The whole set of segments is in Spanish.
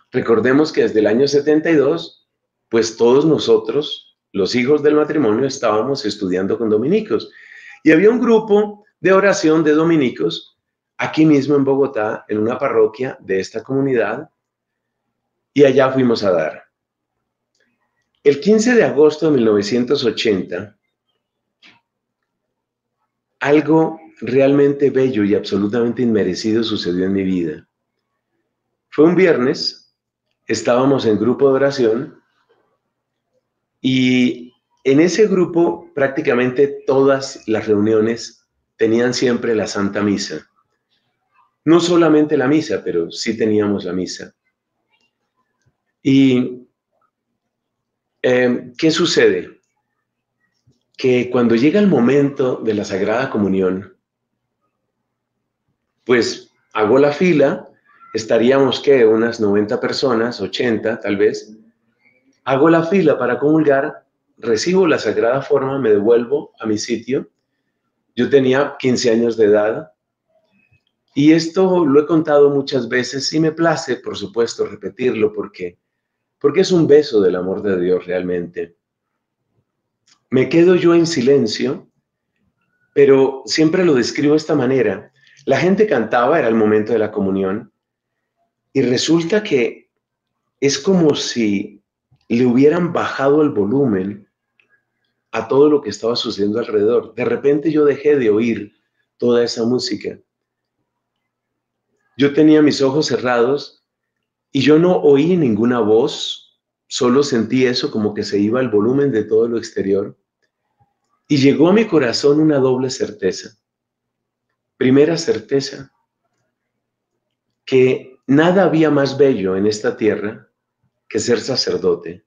Recordemos que desde el año 72, pues todos nosotros, los hijos del matrimonio, estábamos estudiando con dominicos. Y había un grupo de oración de dominicos aquí mismo en Bogotá, en una parroquia de esta comunidad, y allá fuimos a dar. El 15 de agosto de 1980, algo realmente bello y absolutamente inmerecido sucedió en mi vida. Fue un viernes, estábamos en grupo de oración y en ese grupo prácticamente todas las reuniones tenían siempre la Santa Misa. No solamente la misa, pero sí teníamos la misa. ¿Y qué sucede? Que cuando llega el momento de la Sagrada Comunión, pues hago la fila, estaríamos, ¿qué? Unas 90 personas, 80 tal vez. Hago la fila para comulgar, recibo la Sagrada Forma, me devuelvo a mi sitio. Yo tenía 15 años de edad y esto lo he contado muchas veces y me place, por supuesto, repetirlo porque es un beso del amor de Dios realmente. Me quedo yo en silencio, pero siempre lo describo de esta manera. La gente cantaba, era el momento de la comunión, y resulta que es como si le hubieran bajado el volumen a todo lo que estaba sucediendo alrededor. De repente yo dejé de oír toda esa música. Yo tenía mis ojos cerrados y yo no oí ninguna voz, solo sentí eso como que se iba el volumen de todo lo exterior. Y llegó a mi corazón una doble certeza. Primera certeza, que nada había más bello en esta tierra que ser sacerdote.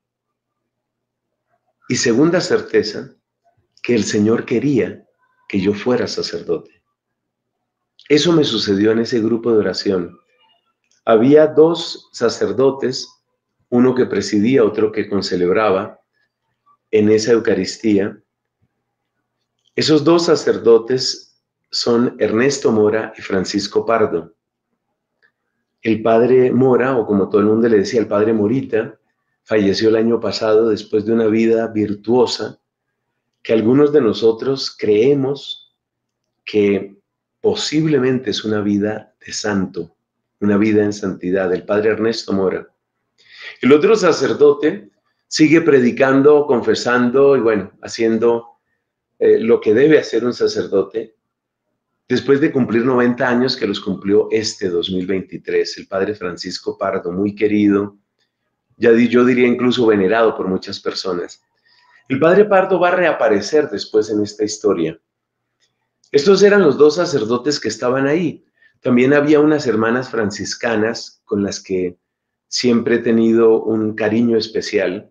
Y segunda certeza, que el Señor quería que yo fuera sacerdote. Eso me sucedió en ese grupo de oración. Había dos sacerdotes, uno que presidía, otro que concelebraba en esa Eucaristía. Esos dos sacerdotes son Ernesto Mora y Francisco Pardo. El padre Mora, o como todo el mundo le decía, el padre Morita, falleció el año pasado después de una vida virtuosa que algunos de nosotros creemos que posiblemente es una vida de santo, una vida en santidad, el padre Ernesto Mora. El otro sacerdote sigue predicando, confesando y bueno, haciendo lo que debe hacer un sacerdote después de cumplir 90 años, que los cumplió este 2023, el padre Francisco Pardo, muy querido, yo diría incluso venerado por muchas personas. El padre Pardo va a reaparecer después en esta historia. Estos eran los dos sacerdotes que estaban ahí. También había unas hermanas franciscanas con las que siempre he tenido un cariño especial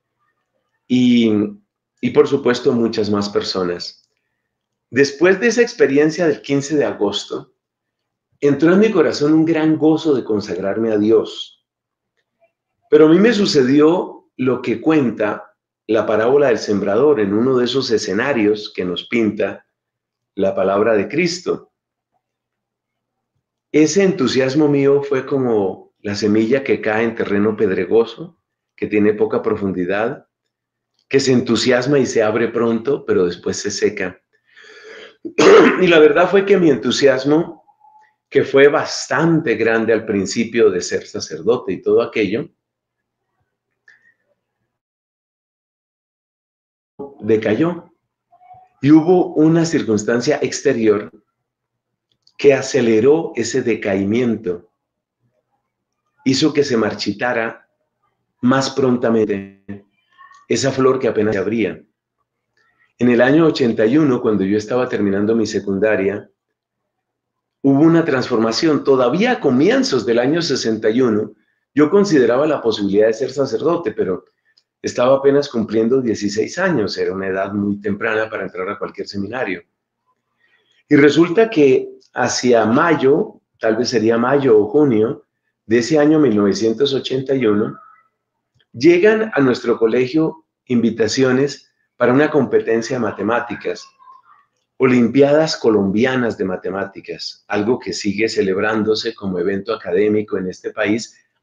y por supuesto muchas más personas. Después de esa experiencia del 15 de agosto, entró en mi corazón un gran gozo de consagrarme a Dios. Pero a mí me sucedió lo que cuenta la parábola del sembrador en uno de esos escenarios que nos pinta la palabra de Cristo. Ese entusiasmo mío fue como la semilla que cae en terreno pedregoso, que tiene poca profundidad, que se entusiasma y se abre pronto, pero después se seca. Y la verdad fue que mi entusiasmo, que fue bastante grande al principio de ser sacerdote y todo aquello, decayó. Y hubo una circunstancia exterior que aceleró ese decaimiento, hizo que se marchitara más prontamente esa flor que apenas se abría. En el año 81, cuando yo estaba terminando mi secundaria, hubo una transformación. Todavía a comienzos del año 61, yo consideraba la posibilidad de ser sacerdote, pero estaba apenas cumpliendo 16 años, era una edad muy temprana para entrar a cualquier seminario. Y resulta que hacia mayo, tal vez sería mayo o junio, de ese año 1981, llegan a nuestro colegio invitaciones para una competencia de matemáticas, Olimpiadas Colombianas de Matemáticas, algo que sigue celebrándose como evento académico en este país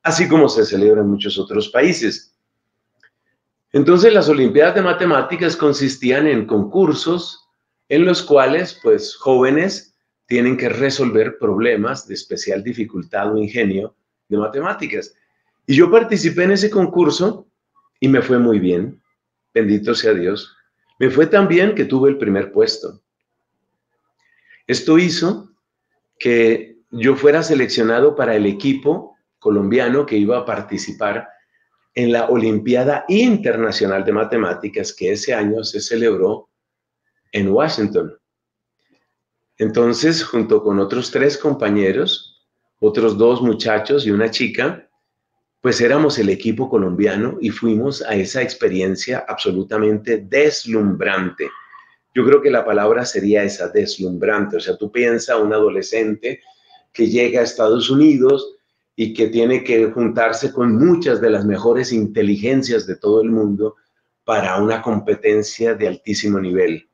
así como se celebra en muchos otros países. Entonces, las Olimpiadas de Matemáticas consistían en concursos en los cuales, pues, jóvenes tienen que resolver problemas de especial dificultad o ingenio de matemáticas. Y yo participé en ese concurso y me fue muy bien, bendito sea Dios. Me fue tan bien que tuve el primer puesto. Esto hizo que yo fuera seleccionado para el equipo colombiano que iba a participar en la Olimpiada Internacional de Matemáticas que ese año se celebró en Washington. Entonces, junto con otros 3 compañeros, otros 2 muchachos y una chica, pues éramos el equipo colombiano y fuimos a esa experiencia absolutamente deslumbrante. Yo creo que la palabra sería esa, deslumbrante. O sea, tú piensas un adolescente que llega a Estados Unidos y que tiene que juntarse con muchas de las mejores inteligencias de todo el mundo para una competencia de altísimo nivel.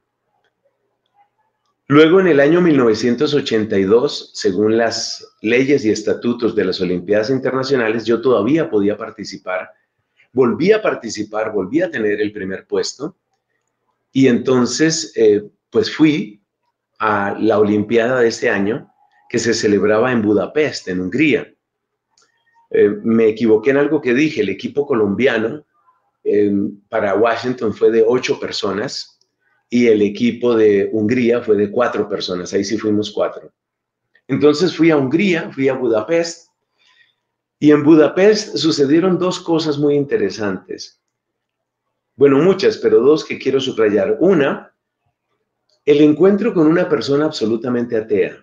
Luego, en el año 1982, según las leyes y estatutos de las Olimpiadas Internacionales, yo todavía podía participar, volví a tener el primer puesto, y entonces, pues fui a la Olimpiada de este año, que se celebraba en Budapest, en Hungría. Me equivoqué en algo que dije, el equipo colombiano para Washington fue de 8 personas, y el equipo de Hungría fue de 4 personas, ahí sí fuimos 4. Entonces fui a Hungría, fui a Budapest, y en Budapest sucedieron 2 cosas muy interesantes. Bueno, muchas, pero 2 que quiero subrayar. Una, el encuentro con una persona absolutamente atea.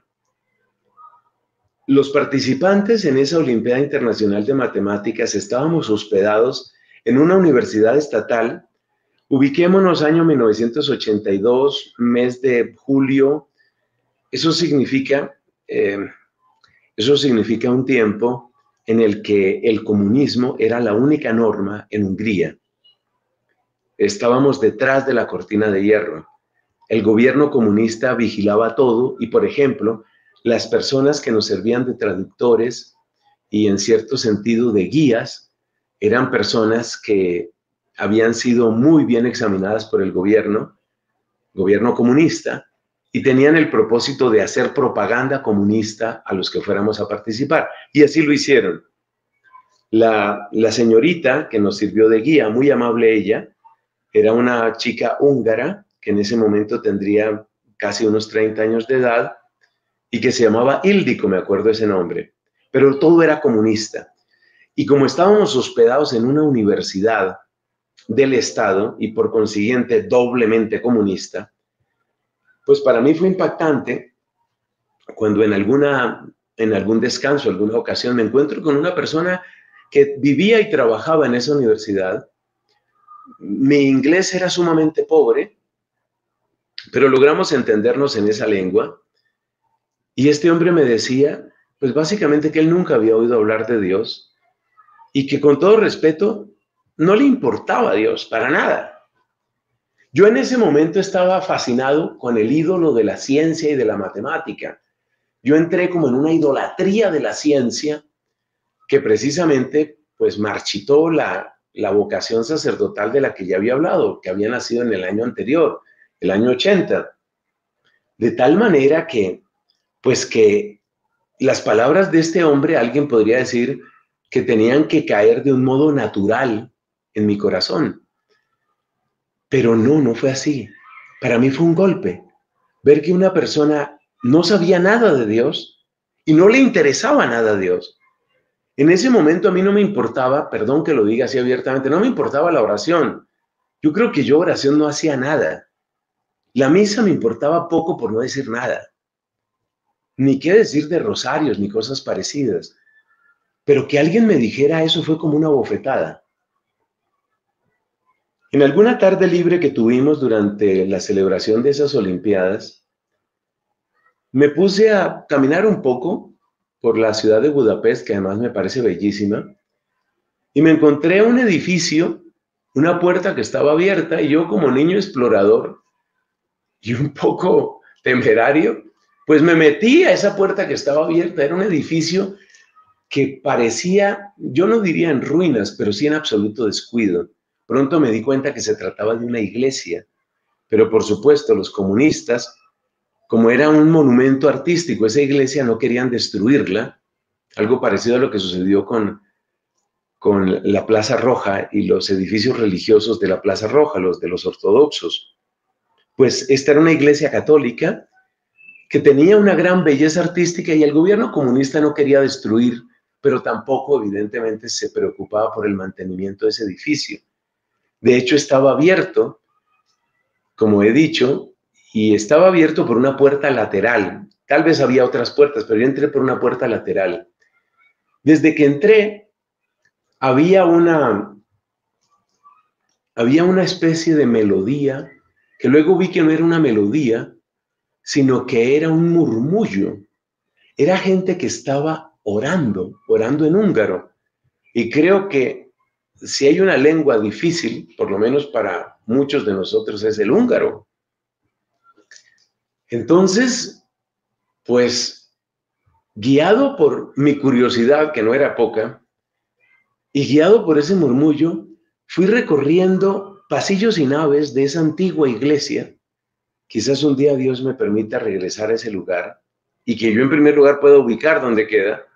Los participantes en esa Olimpiada Internacional de Matemáticas estábamos hospedados en una universidad estatal. Ubiquémonos año 1982, mes de julio. Eso significa un tiempo en el que el comunismo era la única norma en Hungría. Estábamos detrás de la cortina de hierro. El gobierno comunista vigilaba todo y, por ejemplo, las personas que nos servían de traductores y, en cierto sentido, de guías, eran personas que habían sido muy bien examinadas por el gobierno comunista, y tenían el propósito de hacer propaganda comunista a los que fuéramos a participar. Y así lo hicieron. La señorita que nos sirvió de guía, muy amable ella, era una chica húngara que en ese momento tendría casi unos 30 años de edad y que se llamaba Ildiko, me acuerdo ese nombre, pero todo era comunista. Y como estábamos hospedados en una universidad del Estado y por consiguiente doblemente comunista, pues para mí fue impactante cuando en algún descanso, alguna ocasión, me encuentro con una persona que vivía y trabajaba en esa universidad. Mi inglés era sumamente pobre, pero logramos entendernos en esa lengua. Y este hombre me decía, pues básicamente que él nunca había oído hablar de Dios y que, con todo respeto, no le importaba a Dios para nada. Yo en ese momento estaba fascinado con el ídolo de la ciencia y de la matemática. Yo entré como en una idolatría de la ciencia que precisamente pues marchitó la vocación sacerdotal de la que ya había hablado, que había nacido en el año anterior, el año 80. De tal manera que, pues que las palabras de este hombre, alguien podría decir que tenían que caer de un modo natural en mi corazón. Pero no fue así. Para mí fue un golpe. Ver que una persona no sabía nada de Dios y no le interesaba nada a Dios. En ese momento a mí no me importaba, perdón que lo diga así abiertamente, no me importaba la oración. Yo creo que yo oración no hacía nada. La misa me importaba poco, por no decir nada. Ni qué decir de rosarios ni cosas parecidas. Pero que alguien me dijera eso fue como una bofetada. En alguna tarde libre que tuvimos durante la celebración de esas Olimpiadas, me puse a caminar un poco por la ciudad de Budapest, que además me parece bellísima, y me encontré un edificio, una puerta que estaba abierta, y yo, como niño explorador y un poco temerario, pues me metí a esa puerta que estaba abierta. Era un edificio que parecía, yo no diría en ruinas, pero sí en absoluto descuido. Pronto me di cuenta que se trataba de una iglesia, pero por supuesto los comunistas, como era un monumento artístico, esa iglesia no querían destruirla, algo parecido a lo que sucedió con la Plaza Roja y los edificios religiosos de la Plaza Roja, los de los ortodoxos. Pues esta era una iglesia católica que tenía una gran belleza artística y el gobierno comunista no quería destruir, pero tampoco evidentemente se preocupaba por el mantenimiento de ese edificio. De hecho, estaba abierto, como he dicho, y estaba abierto por una puerta lateral. Tal vez había otras puertas, pero yo entré por una puerta lateral. Desde que entré, había una especie de melodía, que luego vi que no era una melodía, sino que era un murmullo. Era gente que estaba orando en húngaro. Y creo que si hay una lengua difícil, por lo menos para muchos de nosotros, es el húngaro. Entonces, pues, guiado por mi curiosidad, que no era poca, y guiado por ese murmullo, fui recorriendo pasillos y naves de esa antigua iglesia. Quizás un día Dios me permita regresar a ese lugar y que yo en primer lugar pueda ubicar dónde queda.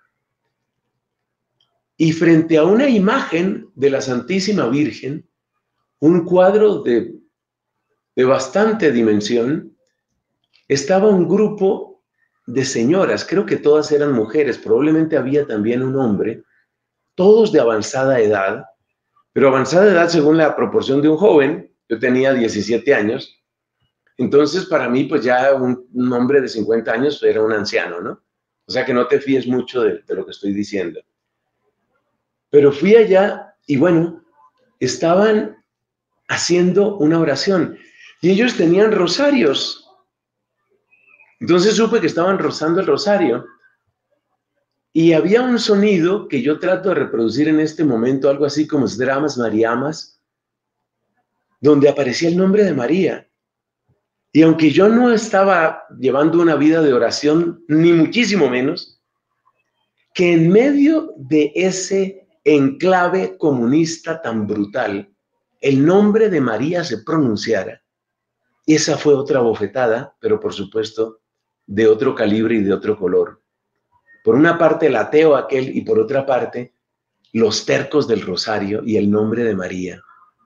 Y frente a una imagen de la Santísima Virgen, un cuadro de bastante dimensión, estaba un grupo de señoras, creo que todas eran mujeres, probablemente había también un hombre, todos de avanzada edad, pero avanzada edad según la proporción de un joven. Yo tenía 17 años, entonces para mí pues ya un hombre de 50 años era un anciano, ¿no? O sea que no te fíes mucho de lo que estoy diciendo. Pero fui allá y bueno, estaban haciendo una oración y ellos tenían rosarios. Entonces supe que estaban rozando el rosario y había un sonido que yo trato de reproducir en este momento, algo así como Dramas Mariamas, donde aparecía el nombre de María. Y aunque yo no estaba llevando una vida de oración, ni muchísimo menos, que en medio de ese enclave comunista tan brutal, el nombre de María se pronunciara. Esa fue otra bofetada, pero por supuesto de otro calibre y de otro color. Por una parte el ateo aquel y por otra parte los tercos del rosario y el nombre de María.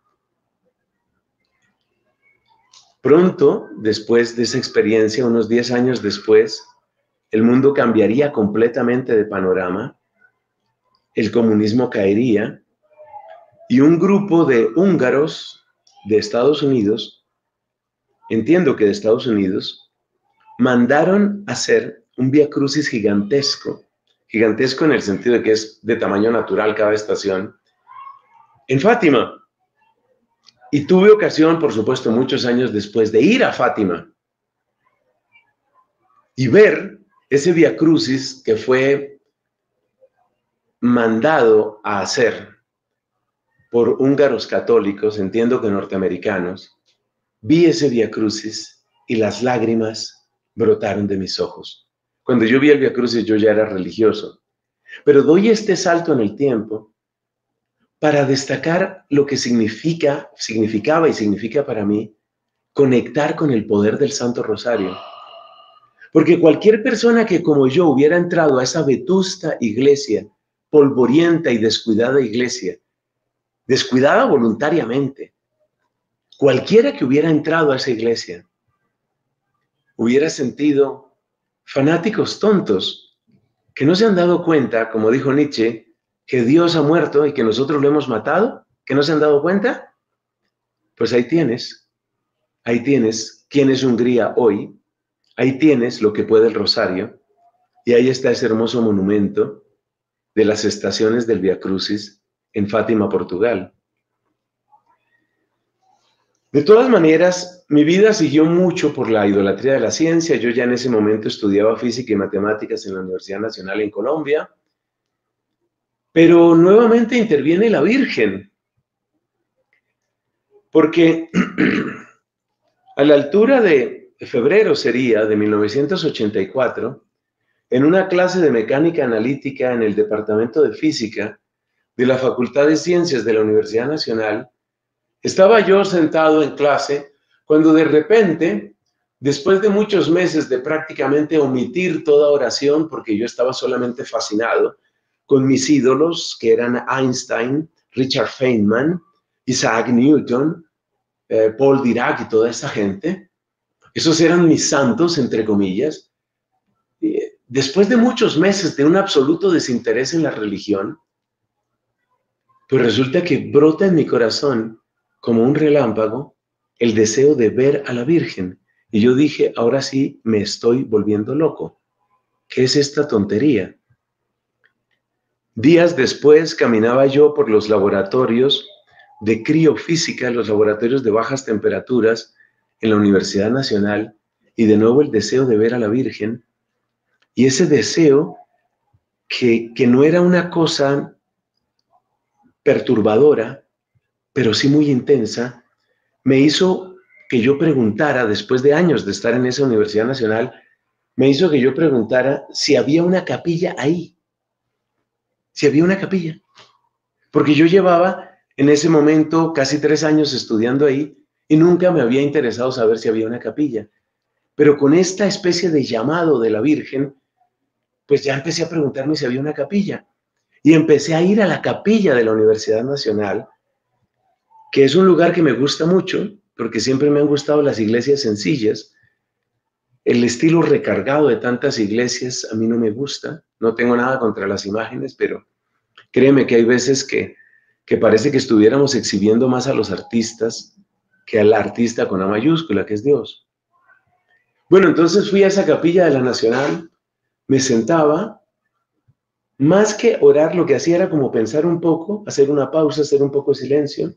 Pronto, después de esa experiencia, unos 10 años después, el mundo cambiaría completamente de panorama, el comunismo caería y un grupo de húngaros de Estados Unidos, entiendo que de Estados Unidos, mandaron hacer un Vía Crucis gigantesco, gigantesco en el sentido de que es de tamaño natural cada estación, en Fátima. Y tuve ocasión, por supuesto, muchos años después, de ir a Fátima y ver ese Vía Crucis que fue mandado a hacer por húngaros católicos, entiendo que norteamericanos. Vi ese Vía Crucis y las lágrimas brotaron de mis ojos. Cuando yo vi el Vía Crucis yo ya era religioso, pero doy este salto en el tiempo para destacar lo que significaba y significa para mí conectar con el poder del Santo Rosario. Porque cualquier persona que como yo hubiera entrado a esa vetusta iglesia, polvorienta y descuidada iglesia, descuidada voluntariamente, cualquiera que hubiera entrado a esa iglesia, hubiera sentido fanáticos tontos que no se han dado cuenta, como dijo Nietzsche, que Dios ha muerto y que nosotros lo hemos matado, que no se han dado cuenta. Pues ahí tienes quién es Hungría hoy, ahí tienes lo que puede el Rosario, y ahí está ese hermoso monumento de las estaciones del Vía Crucis en Fátima, Portugal. De todas maneras, mi vida siguió mucho por la idolatría de la ciencia. Yo ya en ese momento estudiaba física y matemáticas en la Universidad Nacional en Colombia, pero nuevamente interviene la Virgen, porque a la altura de febrero sería de 1984, en una clase de mecánica analítica en el departamento de física de la Facultad de Ciencias de la Universidad Nacional. Estaba yo sentado en clase cuando de repente, después de muchos meses de prácticamente omitir toda oración, porque yo estaba solamente fascinado con mis ídolos, que eran Einstein, Richard Feynman, Isaac Newton, Paul Dirac y toda esa gente, esos eran mis santos, entre comillas. Después de muchos meses de un absoluto desinterés en la religión, pues resulta que brota en mi corazón como un relámpago el deseo de ver a la Virgen. Y yo dije, ahora sí me estoy volviendo loco. ¿Qué es esta tontería? Días después caminaba yo por los laboratorios de criofísica, los laboratorios de bajas temperaturas en la Universidad Nacional, y de nuevo el deseo de ver a la Virgen. Y ese deseo, que no era una cosa perturbadora, pero sí muy intensa, me hizo que yo preguntara, después de años de estar en esa Universidad Nacional, me hizo que yo preguntara si había una capilla ahí, si había una capilla. Porque yo llevaba en ese momento casi 3 años estudiando ahí y nunca me había interesado saber si había una capilla. Pero con esta especie de llamado de la Virgen, pues ya empecé a preguntarme si había una capilla. Y empecé a ir a la capilla de la Universidad Nacional, que es un lugar que me gusta mucho, porque siempre me han gustado las iglesias sencillas. El estilo recargado de tantas iglesias a mí no me gusta. No tengo nada contra las imágenes, pero créeme que hay veces que parece que estuviéramos exhibiendo más a los artistas que al artista con A mayúscula, que es Dios. Bueno, entonces fui a esa capilla de la Nacional, me sentaba, más que orar, lo que hacía era como pensar un poco, hacer una pausa, hacer un poco de silencio.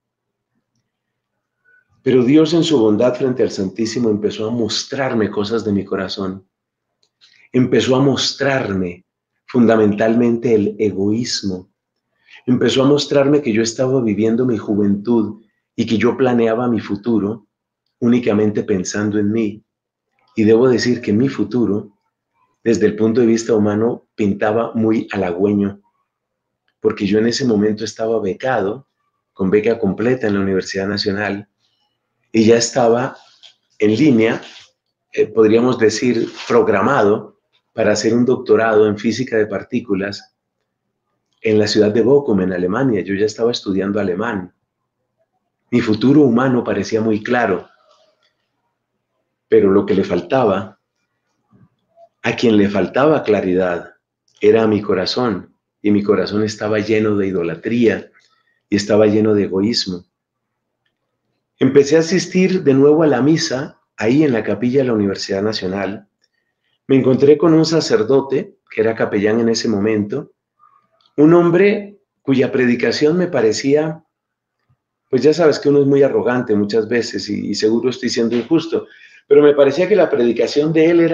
Pero Dios en su bondad frente al Santísimo empezó a mostrarme cosas de mi corazón. Empezó a mostrarme fundamentalmente el egoísmo. Empezó a mostrarme que yo estaba viviendo mi juventud y que yo planeaba mi futuro únicamente pensando en mí. Y debo decir que mi futuro, desde el punto de vista humano, pintaba muy halagüeño, porque yo en ese momento estaba becado, con beca completa en la Universidad Nacional, y ya estaba en línea, podríamos decir, programado para hacer un doctorado en física de partículas en la ciudad de Bochum, en Alemania. Yo ya estaba estudiando alemán. Mi futuro humano parecía muy claro, pero lo que le faltaba, a quien le faltaba claridad, era a mi corazón, y mi corazón estaba lleno de idolatría y estaba lleno de egoísmo. Empecé a asistir de nuevo a la misa, ahí en la capilla de la Universidad Nacional. Me encontré con un sacerdote, que era capellán en ese momento, un hombre cuya predicación me parecía, pues ya sabes que uno es muy arrogante muchas veces y seguro estoy siendo injusto, pero me parecía que la predicación de él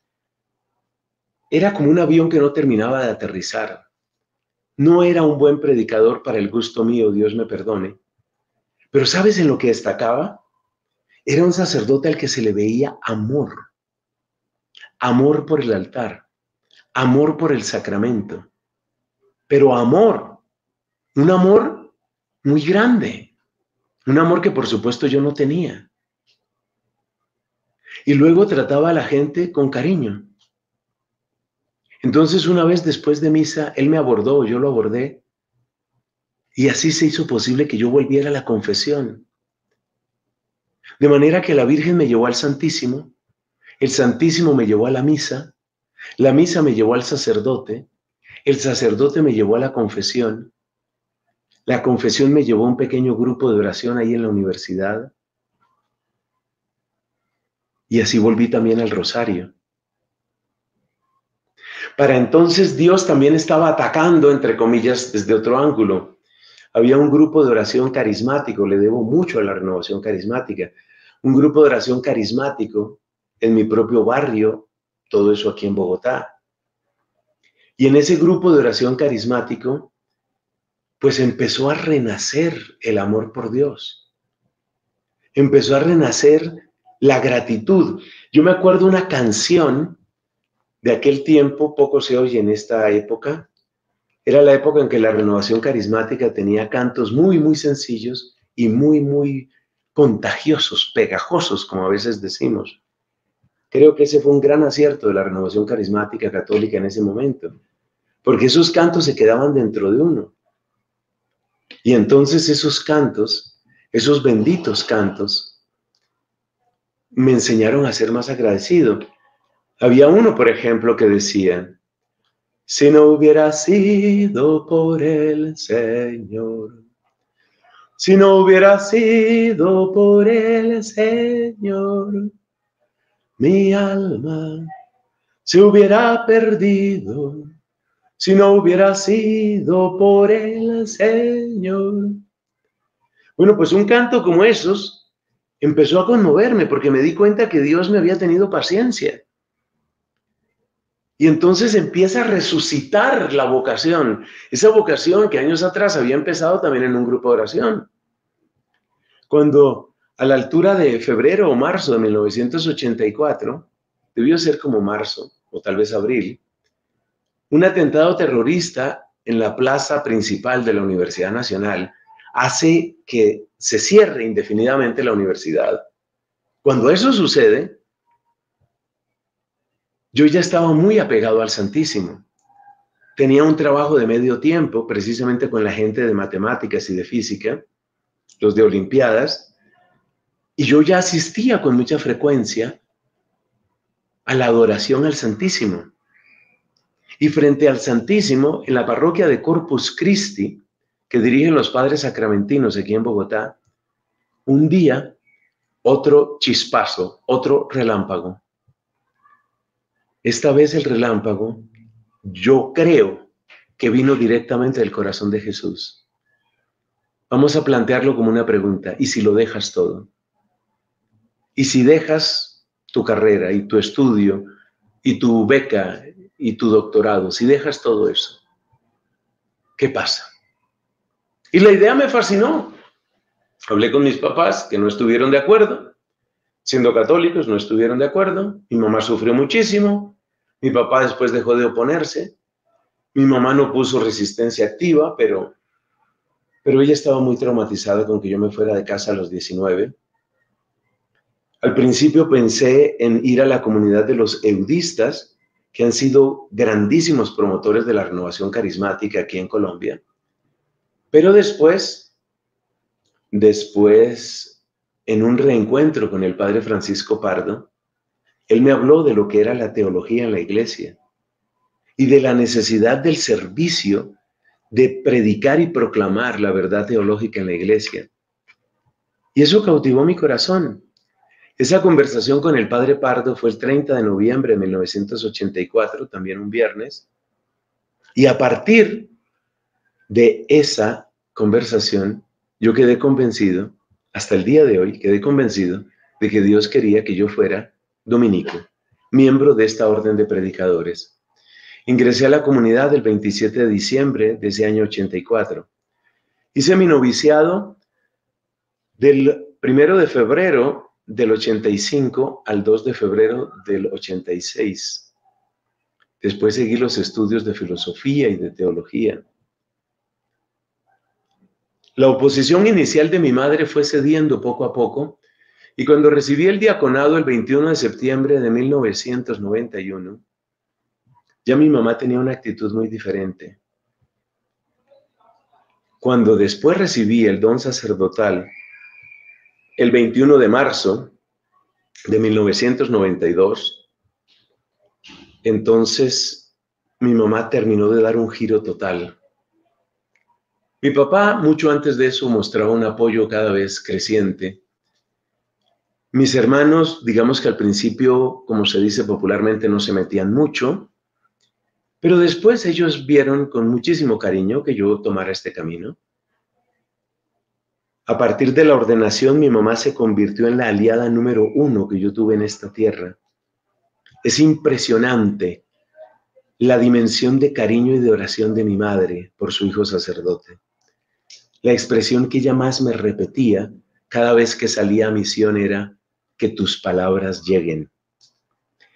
era como un avión que no terminaba de aterrizar. No era un buen predicador para el gusto mío, Dios me perdone. Pero ¿sabes en lo que destacaba? Era un sacerdote al que se le veía amor. Amor por el altar, amor por el sacramento, pero amor, un amor muy grande, un amor que por supuesto yo no tenía. Y luego trataba a la gente con cariño. Entonces una vez después de misa, él me abordó, yo lo abordé, y así se hizo posible que yo volviera a la confesión. De manera que la Virgen me llevó al Santísimo, el Santísimo me llevó a la misa me llevó al sacerdote, el sacerdote me llevó a la confesión me llevó a un pequeño grupo de oración ahí en la universidad, y así volví también al rosario. Para entonces Dios también estaba atacando, entre comillas, desde otro ángulo. Había un grupo de oración carismático, le debo mucho a la renovación carismática, un grupo de oración carismático en mi propio barrio, todo eso aquí en Bogotá. Y en ese grupo de oración carismático, pues empezó a renacer el amor por Dios. Empezó a renacer la gratitud. Yo me acuerdo una canción de aquel tiempo poco se oye en esta época. Era la época en que la renovación carismática tenía cantos muy, muy sencillos y muy, muy contagiosos, pegajosos, como a veces decimos. Creo que ese fue un gran acierto de la renovación carismática católica en ese momento, porque esos cantos se quedaban dentro de uno. Y entonces esos cantos, esos benditos cantos, me enseñaron a ser más agradecido. Había uno, por ejemplo, que decía: si no hubiera sido por el Señor, si no hubiera sido por el Señor, mi alma se hubiera perdido. Si no hubiera sido por el Señor. Bueno, pues un canto como esos empezó a conmoverme porque me di cuenta que Dios me había tenido paciencia. Y entonces empieza a resucitar la vocación. Esa vocación que años atrás había empezado también en un grupo de oración. Cuando a la altura de febrero o marzo de 1984, debió ser como marzo o tal vez abril, un atentado terrorista en la plaza principal de la Universidad Nacional hace que se cierre indefinidamente la universidad. Cuando eso sucede, yo ya estaba muy apegado al Santísimo. Tenía un trabajo de medio tiempo, precisamente con la gente de matemáticas y de física, los de Olimpiadas, y yo ya asistía con mucha frecuencia a la adoración al Santísimo. Y frente al Santísimo, en la parroquia de Corpus Christi, que dirigen los padres sacramentinos aquí en Bogotá, un día, otro chispazo, otro relámpago. Esta vez el relámpago, yo creo que vino directamente del corazón de Jesús. Vamos a plantearlo como una pregunta: ¿y si lo dejas todo? ¿Y si dejas tu carrera y tu estudio y tu beca y tu doctorado? Si dejas todo eso, ¿qué pasa? Y la idea me fascinó. Hablé con mis papás, que no estuvieron de acuerdo. Siendo católicos, no estuvieron de acuerdo. Mi mamá sufrió muchísimo. Mi papá después dejó de oponerse. Mi mamá no puso resistencia activa, pero ella estaba muy traumatizada con que yo me fuera de casa a los 19. Al principio pensé en ir a la comunidad de los eudistas, que han sido grandísimos promotores de la renovación carismática aquí en Colombia. Pero después, en un reencuentro con el padre Francisco Pardo, él me habló de lo que era la teología en la iglesia y de la necesidad del servicio, de predicar y proclamar la verdad teológica en la iglesia. Y eso cautivó mi corazón. Esa conversación con el padre Pardo fue el 30 de noviembre de 1984, también un viernes, y a partir de esa conversación yo quedé convencido, hasta el día de hoy quedé convencido de que Dios quería que yo fuera dominico, miembro de esta orden de predicadores. Ingresé a la comunidad el 27 de diciembre de ese año 84. Hice mi noviciado del 1 de febrero del 85 al 2 de febrero del 86. Después seguí los estudios de filosofía y de teología. La oposición inicial de mi madre fue cediendo poco a poco, y cuando recibí el diaconado el 21 de septiembre de 1991, ya mi mamá tenía una actitud muy diferente. Cuando después recibí el don sacerdotal, el 21 de marzo de 1992, entonces mi mamá terminó de dar un giro total. Mi papá, mucho antes de eso, mostraba un apoyo cada vez creciente. Mis hermanos, digamos que al principio, como se dice popularmente, no se metían mucho, pero después ellos vieron con muchísimo cariño que yo tomara este camino. A partir de la ordenación, mi mamá se convirtió en la aliada número 1 que yo tuve en esta tierra. Es impresionante la dimensión de cariño y de oración de mi madre por su hijo sacerdote. La expresión que ella más me repetía cada vez que salía a misión era: que tus palabras lleguen.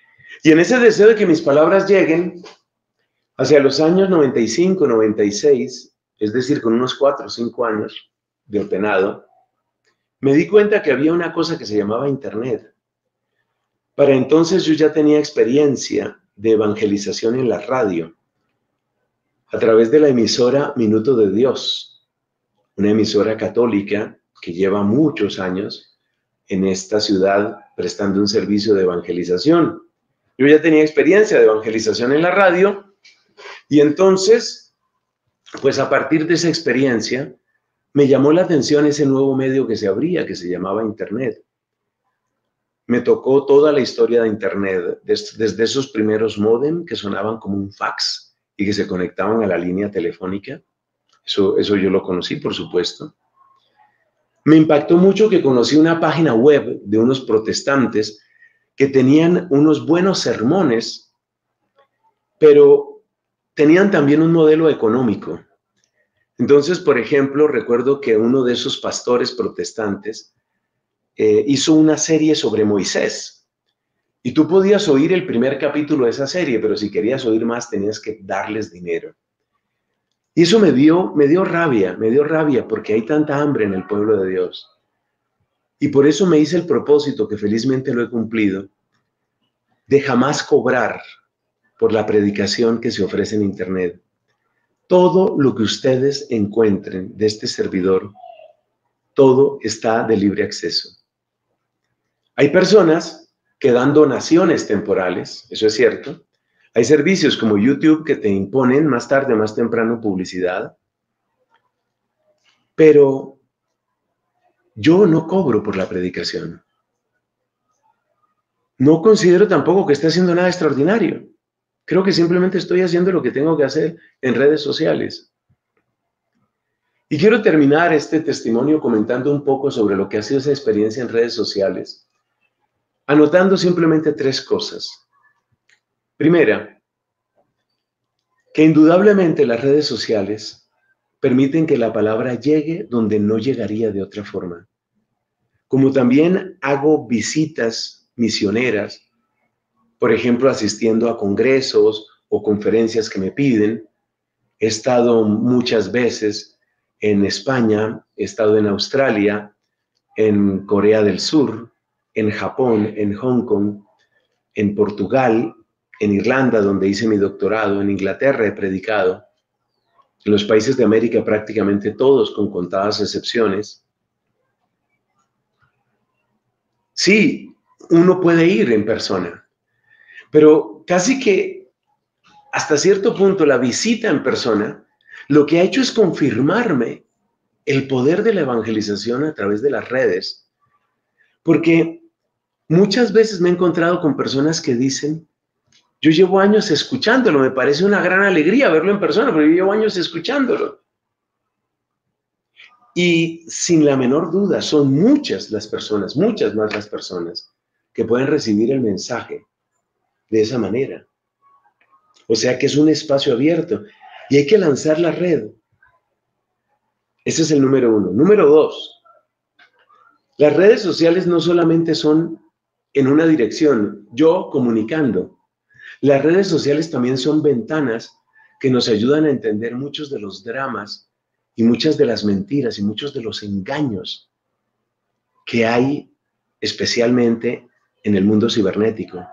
Y en ese deseo de que mis palabras lleguen, hacia los años 95, 96, es decir, con unos 4 o 5 años de ordenado, me di cuenta que había una cosa que se llamaba Internet. Para entonces yo ya tenía experiencia de evangelización en la radio, a través de la emisora Minuto de Dios, una emisora católica que lleva muchos años en esta ciudad prestando un servicio de evangelización. Yo ya tenía experiencia de evangelización en la radio y entonces, pues a partir de esa experiencia, me llamó la atención ese nuevo medio que se abría, que se llamaba Internet. Me tocó toda la historia de Internet, desde esos primeros módem que sonaban como un fax y que se conectaban a la línea telefónica. Eso yo lo conocí, por supuesto. Me impactó mucho que conocí una página web de unos protestantes que tenían unos buenos sermones, pero tenían también un modelo económico. Entonces, por ejemplo, recuerdo que uno de esos pastores protestantes hizo una serie sobre Moisés. Y tú podías oír el primer capítulo de esa serie, pero si querías oír más tenías que darles dinero. Y eso me dio rabia porque hay tanta hambre en el pueblo de Dios. Y por eso me hice el propósito, que felizmente lo he cumplido, de jamás cobrar por la predicación que se ofrece en Internet. Todo lo que ustedes encuentren de este servidor, todo está de libre acceso. Hay personas que dan donaciones temporales, eso es cierto. Hay servicios como YouTube que te imponen más tarde, más temprano publicidad. Pero yo no cobro por la predicación. No considero tampoco que esté haciendo nada extraordinario. Creo que simplemente estoy haciendo lo que tengo que hacer en redes sociales. Y quiero terminar este testimonio comentando un poco sobre lo que ha sido esa experiencia en redes sociales, anotando simplemente 3 cosas. Primera, que indudablemente las redes sociales permiten que la palabra llegue donde no llegaría de otra forma. Como también hago visitas misioneras, por ejemplo, asistiendo a congresos o conferencias que me piden. He estado muchas veces en España, he estado en Australia, en Corea del Sur, en Japón, en Hong Kong, en Portugal, en Irlanda, donde hice mi doctorado, en Inglaterra he predicado, en los países de América prácticamente todos, con contadas excepciones. Sí, uno puede ir en persona, pero casi que hasta cierto punto la visita en persona lo que ha hecho es confirmarme el poder de la evangelización a través de las redes, porque muchas veces me he encontrado con personas que dicen: yo llevo años escuchándolo, me parece una gran alegría verlo en persona, pero yo llevo años escuchándolo. Y sin la menor duda, son muchas las personas, muchas más las personas que pueden recibir el mensaje de esa manera. O sea que es un espacio abierto y hay que lanzar la red. Ese es el número 1. Número 2, las redes sociales no solamente son en una dirección, yo comunicando. Las redes sociales también son ventanas que nos ayudan a entender muchos de los dramas y muchas de las mentiras y muchos de los engaños que hay, especialmente en el mundo cibernético.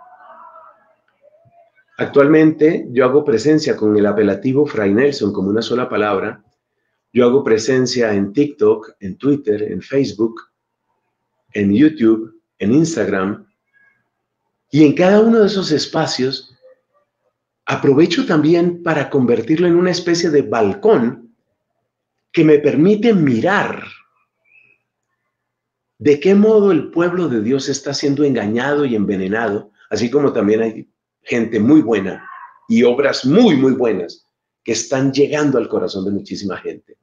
Actualmente yo hago presencia con el apelativo Fray Nelson como una sola palabra. Yo hago presencia en TikTok, en Twitter, en Facebook, en YouTube, en Instagram. Y en cada uno de esos espacios aprovecho también para convertirlo en una especie de balcón que me permite mirar de qué modo el pueblo de Dios está siendo engañado y envenenado, así como también hay gente muy buena y obras muy, muy buenas que están llegando al corazón de muchísima gente.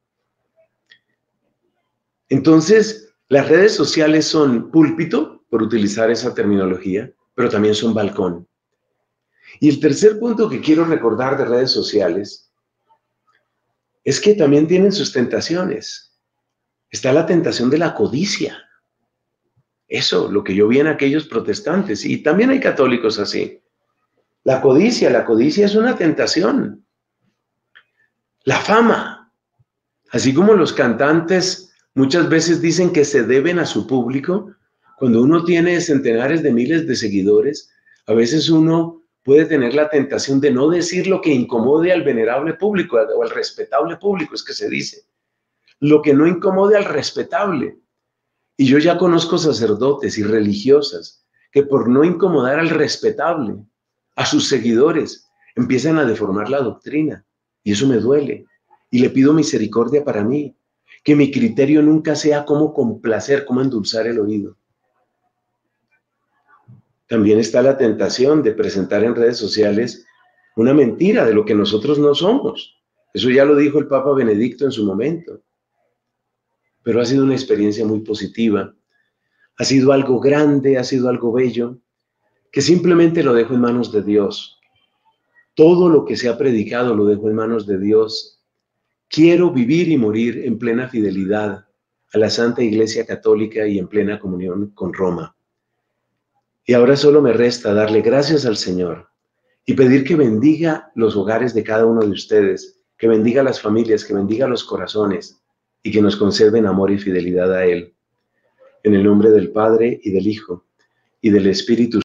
Entonces, las redes sociales son púlpito, por utilizar esa terminología, pero también son balcón. Y el tercer punto que quiero recordar de redes sociales es que también tienen sus tentaciones. Está la tentación de la codicia. Eso, lo que yo vi en aquellos protestantes, y también hay católicos así. La codicia es una tentación. La fama, así como los cantantes muchas veces dicen que se deben a su público, cuando uno tiene centenares de miles de seguidores, a veces uno puede tener la tentación de no decir lo que incomode al venerable público o al respetable público, es que se dice. Lo que no incomode al respetable. Y yo ya conozco sacerdotes y religiosas que por no incomodar al respetable, a sus seguidores, empiezan a deformar la doctrina. Y eso me duele. Y le pido misericordia para mí. Que mi criterio nunca sea cómo complacer, cómo endulzar el oído. También está la tentación de presentar en redes sociales una mentira de lo que nosotros no somos. Eso ya lo dijo el Papa Benedicto en su momento. Pero ha sido una experiencia muy positiva. Ha sido algo grande, ha sido algo bello, que simplemente lo dejo en manos de Dios. Todo lo que se ha predicado lo dejo en manos de Dios. Quiero vivir y morir en plena fidelidad a la Santa Iglesia Católica y en plena comunión con Roma. Y ahora solo me resta darle gracias al Señor y pedir que bendiga los hogares de cada uno de ustedes, que bendiga las familias, que bendiga los corazones y que nos conserven amor y fidelidad a Él. En el nombre del Padre y del Hijo y del Espíritu